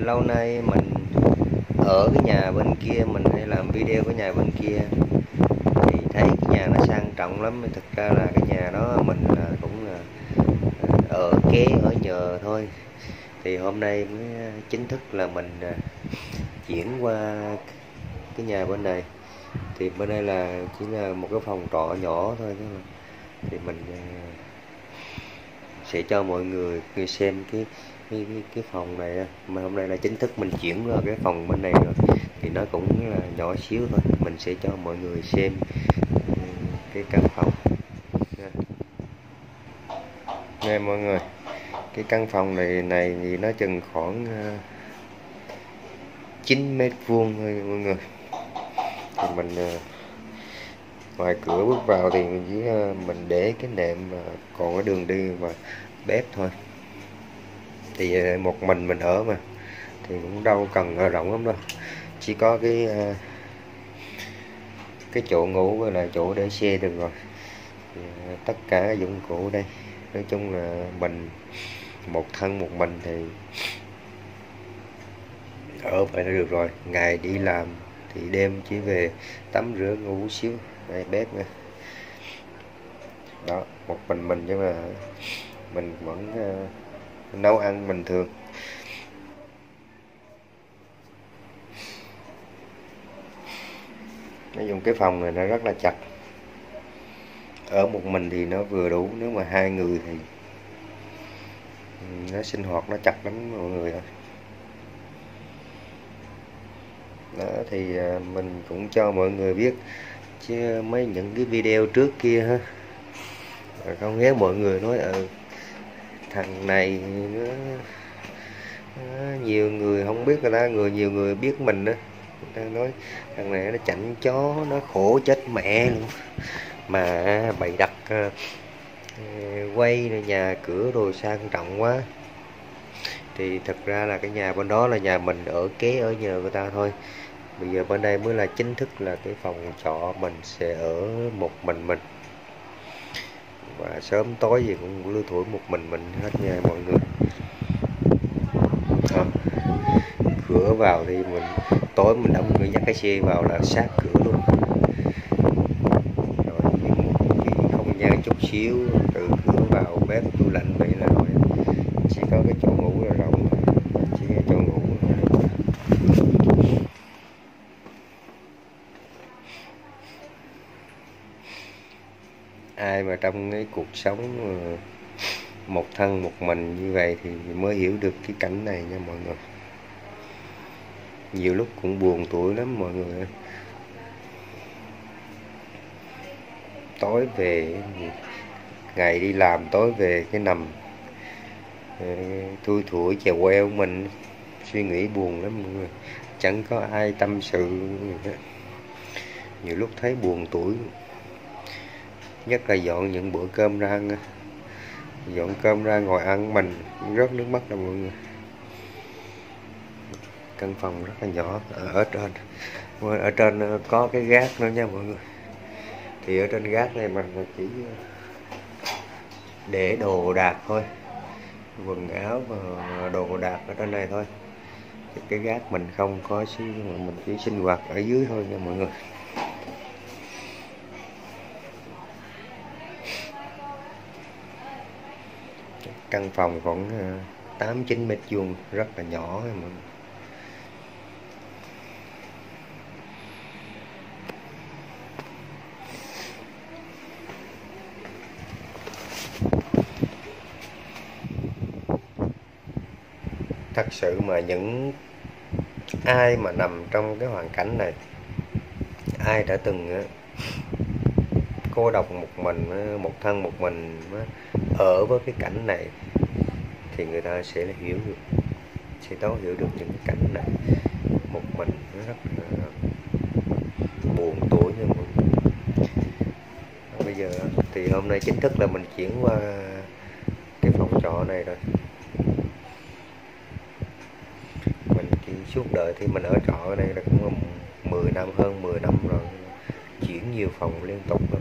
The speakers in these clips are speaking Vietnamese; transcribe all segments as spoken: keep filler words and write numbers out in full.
lâu nay mình ở cái nhà bên kia, mình hay làm video của nhà bên kia thì thấy cái nhà nó sang trọng lắm. Thực ra là cái nhà đó mình là cũng là ở kế ở nhờ thôi. Thì hôm nay mới chính thức là mình chuyển qua cái nhà bên này. Thì bên đây là chỉ là một cái phòng trọ nhỏ thôi, thì mình sẽ cho mọi người xem cái cái, cái, cái phòng này. Mà hôm nay là chính thức mình chuyển qua cái phòng bên này rồi, thì nó cũng là nhỏ xíu thôi. Mình sẽ cho mọi người xem cái căn phòng nha mọi người. Cái căn phòng này này thì nó chừng khoảng chín mét vuông thôi mọi người. Thì mình ngoài cửa bước vào thì mình chỉ mình để cái nệm và còn cái đường đi và bếp thôi. Thì một mình mình ở mà thì cũng đâu cần rộng lắm đâu, chỉ có cái cái chỗ ngủ với là chỗ để xe được rồi. Thì tất cả dụng cụ đây, nói chung là mình một thân một mình thì ở vậy là được rồi. Ngày đi làm thì đêm chỉ về tắm rửa ngủ xíu. Đây bếp nha, đó một mình mình nhưng mà mình vẫn uh, nấu ăn bình thường. Nói chung cái phòng này nó rất là chặt, ở một mình thì nó vừa đủ, nếu mà hai người thì nó sinh hoạt nó chặt lắm mọi người ơi. Đó thì mình cũng cho mọi người biết chứ mấy những cái video trước kia ha, không nghe mọi người nói ở ừ, thằng này nó, nó nhiều người không biết, người ta người nhiều người biết mình đó, người ta nói thằng này nó chảnh chó, nó khổ chết mẹ luôn mà bày đặt uh, quay này, nhà cửa đồ sang trọng quá. Thì thật ra là cái nhà bên đó là nhà mình ở kế ở nhờ người ta thôi. Bây giờ bên đây mới là chính thức là cái phòng trọ mình sẽ ở một mình mình, và sớm tối gì cũng lưu thủ một mình mình hết nha mọi người. À, cửa vào thì mình tối mình đóng cửa, dắt cái xe vào là sát cửa luôn. Rồi một cái không gian chút xíu, từ cửa vào bếp tủ lạnh vậy là rồi. Chỉ có cái chỗ ngủ là rộng, chỉ cái chỗ ngủ. Ai mà trong cái cuộc sống một thân một mình như vậy thì mới hiểu được cái cảnh này nha mọi người. Nhiều lúc cũng buồn tủi lắm mọi người. Tối về, ngày đi làm tối về cái nằm thui thủi chèo queo mình, suy nghĩ buồn lắm mọi người. Chẳng có ai tâm sự gì hết. Nhiều lúc thấy buồn tủi, nhất là dọn những bữa cơm ra ăn, dọn cơm ra ngồi ăn mình rớt nước mắt đâu mọi người. Căn phòng rất là nhỏ. Ở trên ở trên có cái gác nữa nha mọi người. Thì ở trên gác này mình chỉ để đồ đạc thôi, quần áo và đồ đạc ở trên này thôi. Thì cái gác mình không có xí, mình chỉ sinh hoạt ở dưới thôi nha mọi người. Căn phòng khoảng tám chín mét vuông, rất là nhỏ mọi người. Thật sự mà những ai mà nằm trong cái hoàn cảnh này, ai đã từng cô độc một mình, một thân một mình ở với cái cảnh này, thì người ta sẽ hiểu được, sẽ thấu hiểu được những cái cảnh này. Một mình nó rất là buồn tủi nha mọi người. Bây giờ thì hôm nay chính thức là mình chuyển qua cái phòng trọ này rồi. Mình chỉ suốt đời thì mình ở trọ ở đây là cũng mười năm, hơn mười năm rồi, chuyển nhiều phòng liên tục rồi.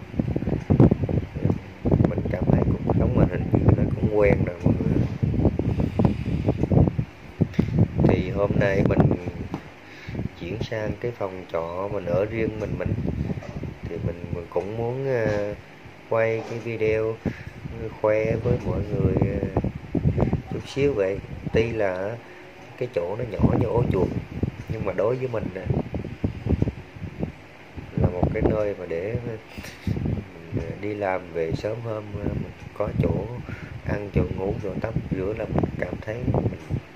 Mình cảm thấy cuộc sống mà hình như nó cũng quen rồi mọi người. Thì hôm hôm nay mình chuyển sang cái phòng trọ mình ở riêng mình mình thì mình, mình cũng muốn uh, quay cái video khoe với mọi người uh, chút xíu vậy. Tuy là cái chỗ nó nhỏ như ổ chuột, nhưng mà đối với mình uh, là một cái nơi mà để mình đi làm về sớm hôm, uh, mình có chỗ ăn, chỗ ngủ, rồi tắm rửa là mình cảm thấy mình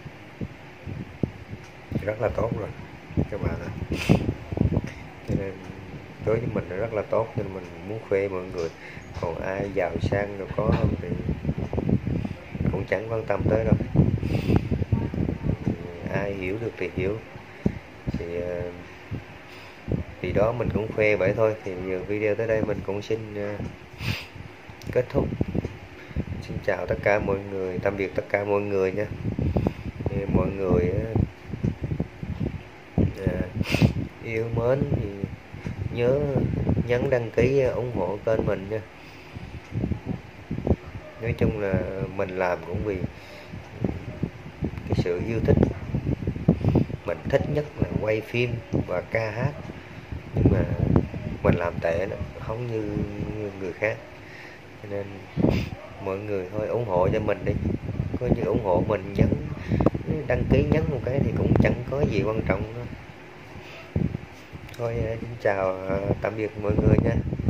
rất là tốt rồi các bạn ạ. Cho nên đối với mình nó rất là tốt, nên mình muốn khoe mọi người. Còn ai giàu sang rồi có không thì cũng chẳng quan tâm tới đâu, ai hiểu được thì hiểu, thì thì đó mình cũng khoe vậy thôi. Thì video tới đây mình cũng xin kết thúc. Xin chào tất cả mọi người, tạm biệt tất cả mọi người nha. Thì mọi người yêu mến thì nhớ nhấn đăng ký ủng hộ kênh mình nha. Nói chung là mình làm cũng vì cái sự yêu thích. Mình thích nhất là quay phim và ca hát, nhưng mà mình làm tệ lắm, không như người khác. Cho nên mọi người thôi ủng hộ cho mình đi, coi như ủng hộ mình, nhấn đăng ký nhấn một cái thì cũng chẳng có gì quan trọng đâu. Thôi xin chào tạm biệt mọi người nha.